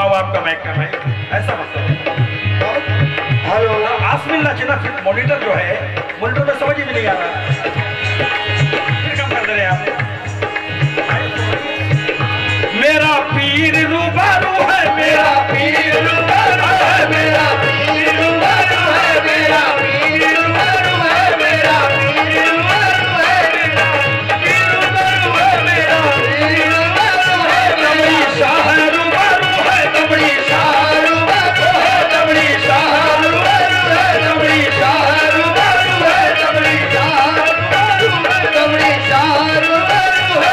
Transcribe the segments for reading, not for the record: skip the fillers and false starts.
अब आपका माइक का माइक ऐसा मतलब हेलो आस मिलना चाहिए ना। फिर मॉनिटर जो है मॉनिटर में समझ ही नहीं आ रहा। फिर कम कर दे रहे आप। मेरा पीर रूबरू है, मेरा पीर रूबरू है, मेरा पीर रूबरू है, मेरा पीर रूबरू है, मेरा पीर रूबरू है, मेरा पीर रूबरू है, मेरा पीर रूबरू है। दबड़ी शाह रूबरू है, दबड़ी शाह रूबरू है, दबड़ी शाह रूबरू है, दबड़ी शाह रूबरू है, दबड़ी शाह रूबरू है, दबड़ी शाह रूबरू है।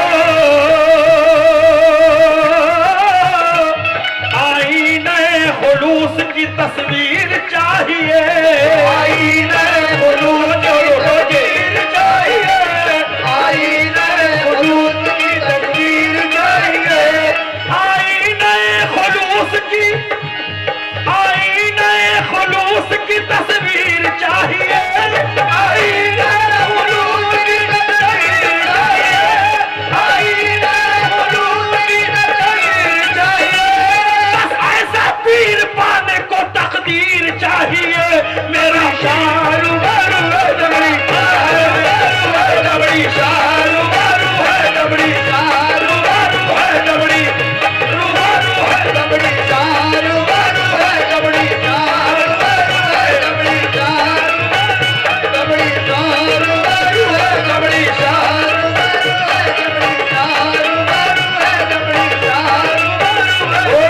खुलूस की तस्वीर चाहिए, आईने खुलूस की तस्वीर चाहिए, आईने खुलूस की तस्वीर चाहिए, आईने खुलूस की, आईने खुलूस की तस्वीर चाहिए, आईने खुलूस की तस्वीर चाहिए, आईने खुलूस की तस्वीर चाहिए। बस ऐसा पीर पाने को तकदीर चाहिए। मेरा शारू बारू है, दबड़ी दबड़ी शारू बारू है, दबड़ी शारू बारू है, दबड़ी रूबारू है, दबड़ी शारू बारू है, दबड़ी शारू बारू है, दबड़ी शारू दबड़ी शारू बारू है, दबड़ी शारू बारू है, दबड़ी शारू बारू है, दबड़ी शारू बारू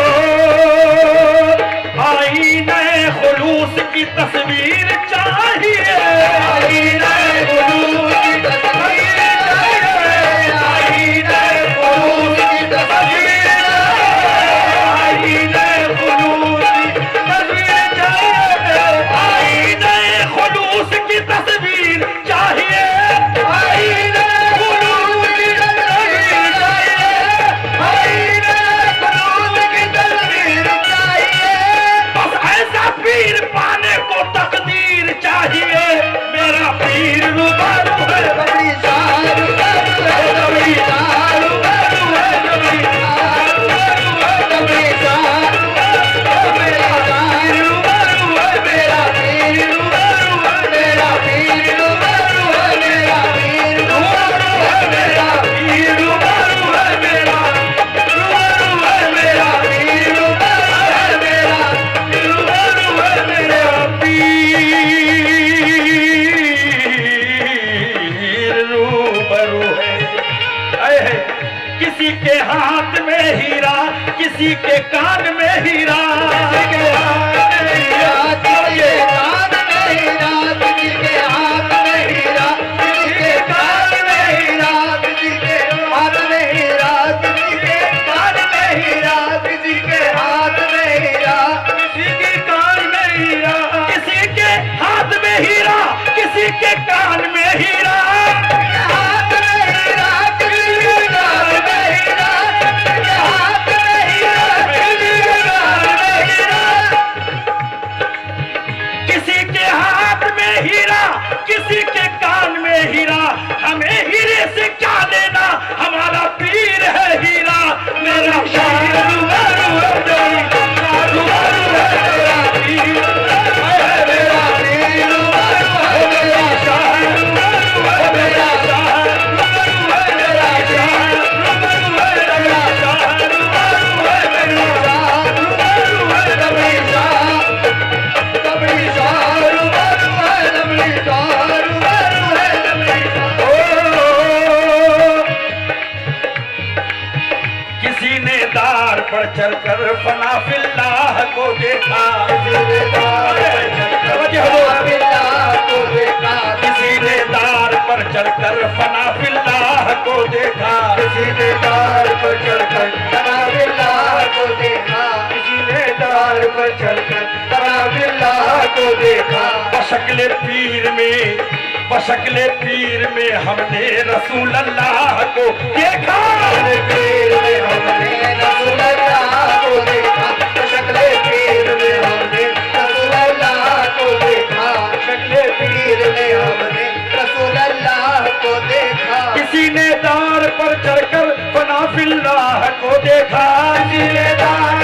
है। आईने खुलूस की तस्वीर चाहिए, आईने खुलूस की तस्वीर चाहिए, आईने खुलूस की तस्वीर चाहिए, आईने खुलूस की तस्वीर चाहिए, आईने खुलूस की तस्वीर चाहिए, आईने खुलूस की तस्वीर चाहिए, आईने खुलूस की तस्वीर चाहिए। बस ऐसा पीर पाने को तकदीर चाहिए। मेरा पीर रूबरू है, दबड़ी शारू बारू है, दबड़ी शारू बारू है, दबड़ी शारू बारू है, दबड़ी शारू मेरा पीर रूबरू है, मेरा पीर रूबरू है, मेरा पीर रूबरू है, मेरा पीर रूबरू है, मेरा पीर रूबरू है, मेरा रूबरू है, मेरा पीर रूबरू है, मेरा रूबरू है, मेरा पीर रूबरू है। ऐ किसी के हाथ में हीरा, किसी के कान में हीरा, किसी के हाथ में हीरा, किसी के कान में हीरा, किसी के हाथ में हीरा, किसी के कान में हीरा, किसी के हाथ में हीरा, किसी के कान में हीरा, किसी के हाथ में हीरा, किसी के कान में हीरा, किसी के हाथ में हीरा, किसी के कान में हीरा, हाथ में हीरा, किसी के कान में हीरा, हाथ में हीरा, किसी के कान में हीरा, किसी के हाथ में हीरा, किसी के कान में हीरा। हमें हीरे से क्या लेना, हमारा पीर है हीरा। मेरा पीर रूबरू है, दबड़ी शारू बारू है, मेरा पीर रूबरू है, मेरा पीर रूबरू है, मेरा शारू बारू है, मेरा शारू बारू है, मेरा शारू बारू है, मेरा शारू बारू है, मेरा शारू बारू है, दबड़ी शारू दबड़ी शारू बारू है, दबड़ी शारू बारू है, दबड़ी किसी ने दार पर चलकर फना फिल्लाह को देखा, किसी ने दार पर चलकर फना फिल्लाह को देखा, किसी ने दार पर चलकर फना फिल्लाह को देखा, किसी ने दार पर चलकर फना फिल्लाह को देखा, किसी ने दार पर चलकर फना फिल्लाह को देखा। बशक्ले पीर में, बशक्ले पीर में हमने रसूल अल्लाह को देखा, पीर में हमने रसूल अल्लाह को देखा, बशक्ले पीर में हमने रसूल अल्लाह को देखा, बशक्ले पीर में हमने रसूल अल्लाह को देखा। किसी ने दार पर चढ़कर फना फिल्लाह को देखा, किसी ने दार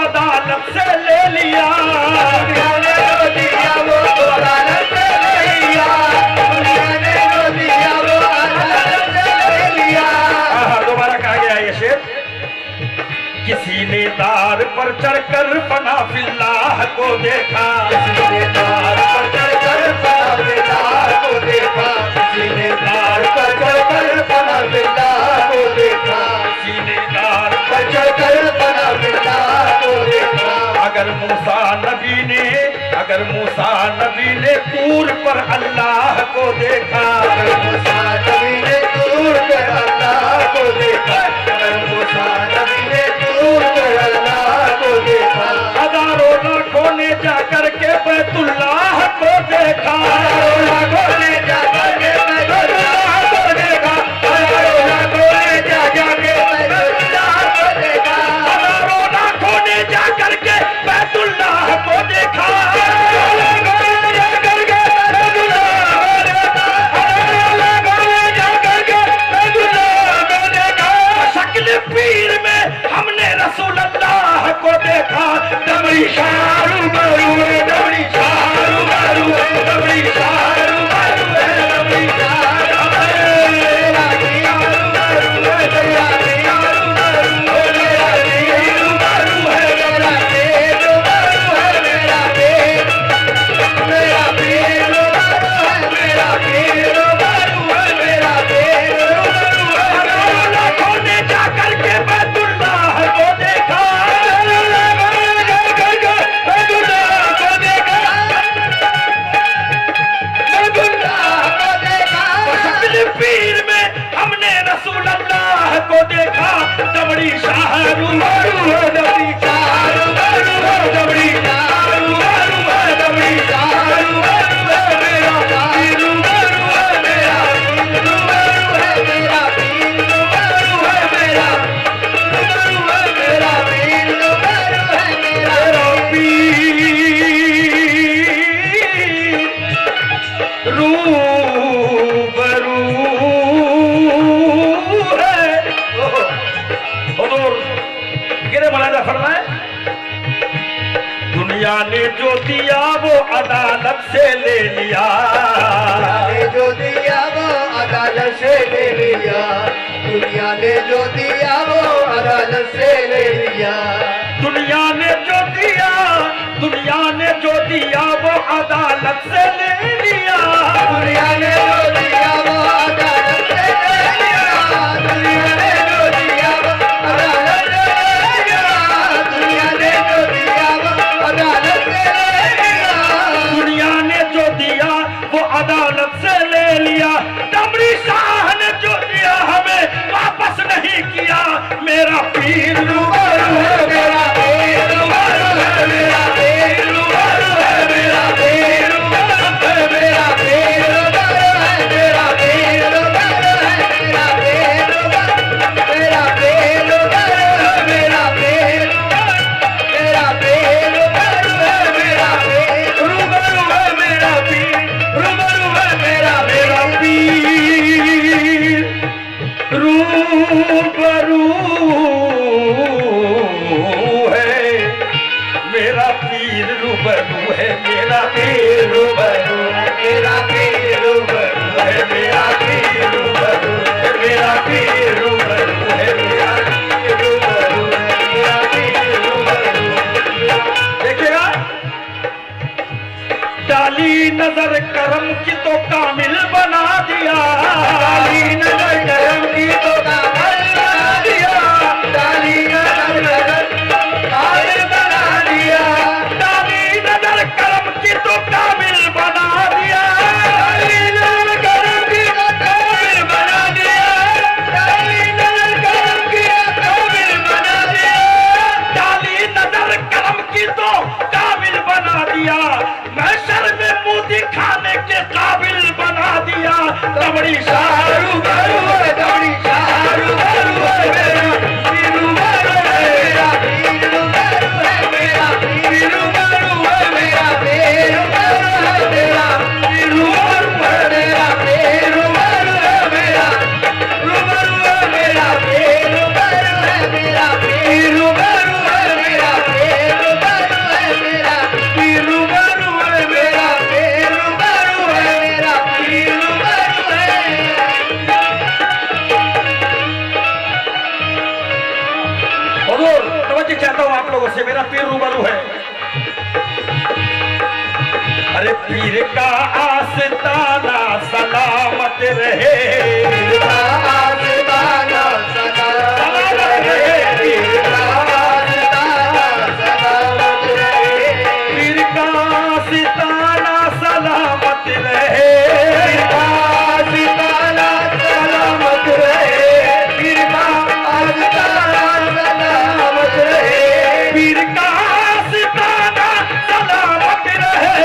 अदालत से ले लिया, दुनिया ने जो दिया वो अदालत से ले लिया, दुनिया ने जो दिया वो अदालत से ले लिया। दोबारा कहा गया ये शेर, किसी ने दार पर चढ़कर फना फिल्लाह को देखा, किसी ने दार पर चढ़कर फना फिल्लाह को देखा, किसी ने दार पर चढ़कर फना फिल्लाह को देखा, किसी ने दार पर चढ़कर फना फिल्लाह को देखा। अगर मूसा नबी ने दूर पर अल्लाह को देखा, अगर मूसा नबी ने दूर पर अल्लाह को देखा, अगर मूसा नबी ने दूर पर अल्लाह को देखा। हजारों लाखों ने जाकर के बैतुल्लाह को देखा, हजारों लाखों ने जाकर के बैतुल्लाह को देखा, हजारों लाखों ने जाकर के बैतुल्लाह को देखा, हजारों लाखों ने जाकर के बैतुल्लाह को देखा, पीर में हमने रसूल अल्लाह को देखा। दमड़ी शारू मारू है, दमड़ी शारू मारू है, दमड़ी शारू मारू है, दमड़ी शारू मारू है, मेरा हीरू मारू है, मेरा हीरू मारू है, मेरा हीरू मारू है, मेरा हीरू मारू है, मेरा हीरू, मेरा हीरू मारू है, मेरा हीरू मारू है, मेरा हीरू मारू है। लाखों ने जाकर के बैतुल्लाह को देखा, पीर में हमने रसूल अल्लाह को देखा। दमड़ी शाहरू मारू है, दमड़ी शाहरू मारू है, दमड़ी शाहरू मारू है, दमड़ी शाहरू मारू है, मेरा हीरू मारू है, मेरा हीरू मारू है, मेरा हीरू मारू है, मेरा मारू है, मेरा हीरू मारू है, मेरा पीर रूबरू है। हुजूर गिरे मौलाना फरमाए, दुनिया ने जो दिया वो अदालत से ले लिया, जो दिया वो अदालत से ले लिया, दुनिया ने जो दिया वो अदालत से ले लिया, दुनिया ने जो दिया, दुनिया ने जो दिया वो अदालत से ले लिया, दुनिया ने जो दिया वो अदालत से ले लिया, दुनिया ने जो दिया वो अदालत से ले लिया, दुनिया ने जो दिया वो अदालत से ले लिया, दुनिया ने जो दिया वो अदालत से ले लिया। दमड़ी शाह ने जो दिया हमें वापस नहीं किया, मेरा पीर रूबरू है, मेरा पीर रूबरू है, मेरा पीर रूबरू है, मेरा पीर रूबरू है, मेरा पीर रूबरू है, मेरा पीर रूबरू है, मेरा पीर रूबरू, मेरा पीर रूबरू है, मेरा पीर, मेरा पीर रूबरू है, मेरा पीर रूबरू है, मेरा पीर रूबरू है, मेरा पीर रूबरू है, मेरा पीर रूबरू है, मेरा पीर रूबरू है, मेरा पीर रूबरू है, मेरा पीर रूबरू है, मेरा पीर रूबरू है, मेरा पीर रूबरू है, मेरा पीर रूबरू है। देखिएगा, डाली नजर करम की तो कामिल बना दिया, डाली नजर करम की तो कामिल बना दिया, डाली नजर कामिल बना दिया, डाली नजर करम की तो कामिल बना दिया, डाली नजर करम की तो कामिल बना दिया, डाली नजर करम की तो कामिल बना दिया, डाली नजर करम की तो कामिल बना दिया, महशर में मुंह दिखाने के काबिल बना दिया। दमड़ी शाहरू मारू रूबरू है। अरे पीर का आस्ताना सलामत रहे, पीर का आस्ताना सलामत रहे, पीर का आस्ताना सलामत रहे, पीर का आस्ताना सलामत रहे, पीर का आस्ताना सलामत रहे, पीर का आस्ताना सलामत रहे, पीर का आस्ताना सलामत रहे,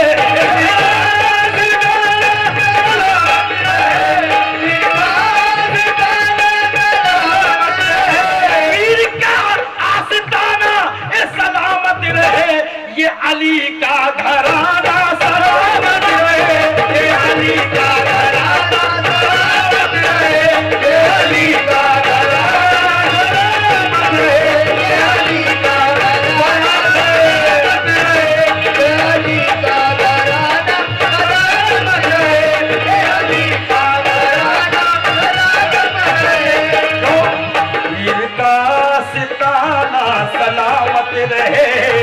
ये अली का घराना सलामत रहे, ये अली का घराना सलामत रहे, ये अली का घराना सलामत रहे, ये अली का घराना सलामत रहे, ये अली का घराना सलामत रहे, ये अली का घराना सलामत रहे। पीर का सिताना सलामत रहे,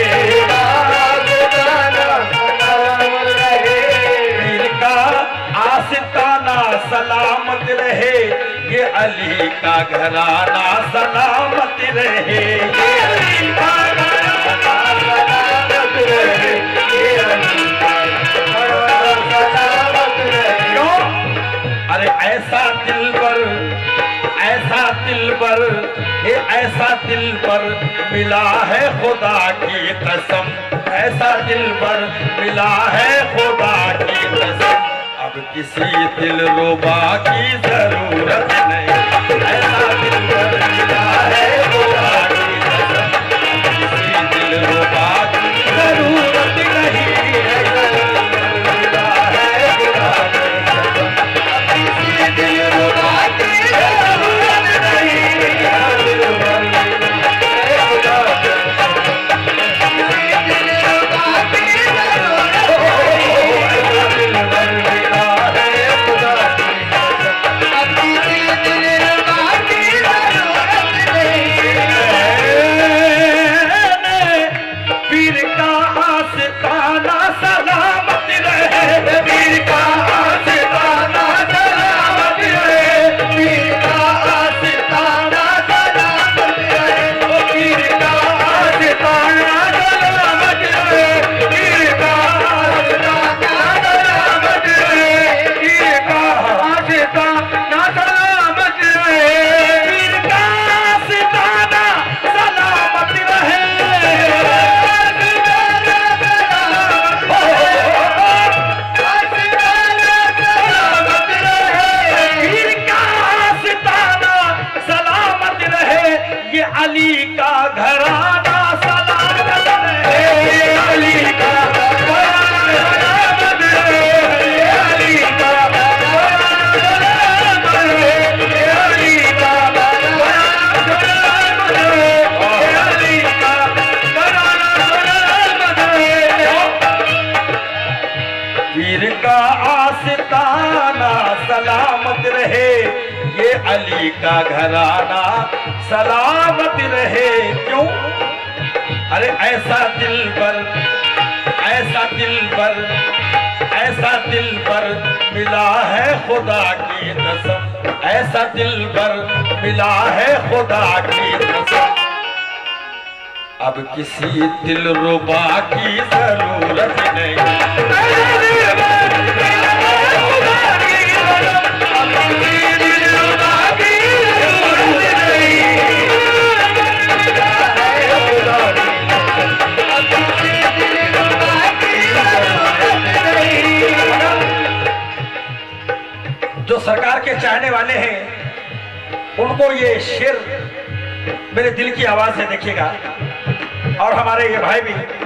आस्ताना सलामत रहे, ये अली का घराना सलामत रहे, ये अली का घराना सलामत रहे, ये अली का घराना सलामत रहे। क्यों? अरे ऐसा दिलबर ये ऐसा दिलबर मिला है खुदा की कसम, ऐसा दिलबर मिला है खुदा की कसम, अब किसी दिलरुबा की जरूरत नहीं, ऐसा दिलबर मिला है खुदा की कसम, किसी दिलरुबा की जरूरत नहीं, ऐसा दिलबर मिला है खुदा की कसम, किसी दिलरुबा की जरूरत नहीं, ऐसा दिलबर मिला है खुदा की कसम, किसी दिलरुबा की जरूरत पीर का आस्ताना सलामत रहे, पीर का आस्ताना सलामत रहे, पीर का आस्ताना सलामत रहे, पीर का आस्ताना सलामत रहे, पीर का आस्ताना सलामत रहे, पीर का आस्ताना सलामत रहे, पीर का आस्ताना सलामत रहे। ये अली का घराना सलामत रहे, ये अली का घराना सलामत रहे, ये अली का घराना सलामत रहे, ये अली का घराना सलामत रहे, ये अली का घराना सलामत रहे। पीर का आस्ताना सलामत रहे, ये अली का घराना सलामत रहे। क्यों? अरे ऐसा दिलबर मिला है खुदा की कसम, ऐसा दिलबर मिला है खुदा की कसम, अब किसी दिलरुबा की जरूरत नहीं, जो सरकार के चाहने वाले हैं उनको ये शेर मेरे दिल की आवाज से देखिएगा, और हमारे ये भाई भी